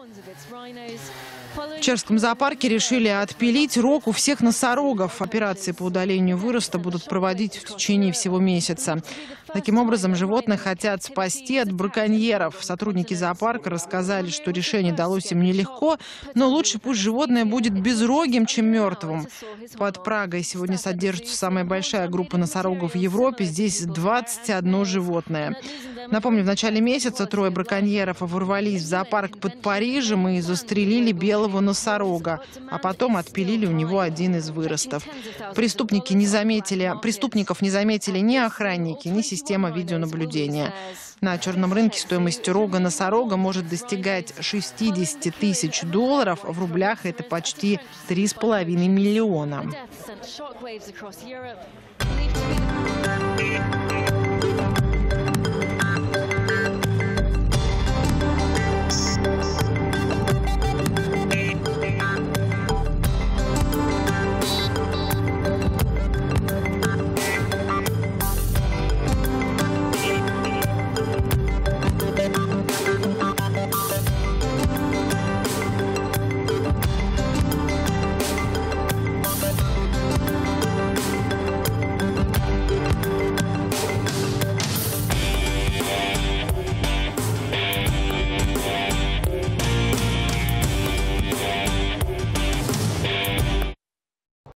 В Черском зоопарке решили отпилить рог у всех носорогов. Операции по удалению выроста будут проводить в течение всего месяца. Таким образом, животных хотят спасти от браконьеров. Сотрудники зоопарка рассказали, что решение далось им нелегко, но лучше пусть животное будет безрогим, чем мертвым. Под Прагой сегодня содержится самая большая группа носорогов в Европе. Здесь 21 животное. Напомню, в начале месяца 3 браконьеров ворвались в зоопарк под Парижем и застрелили белого носорога, а потом отпилили у него один из выростов. Преступников не заметили ни охранники, ни система видеонаблюдения. На черном рынке стоимость рога носорога может достигать $60 тысяч. В рублях это почти 3,5 миллиона.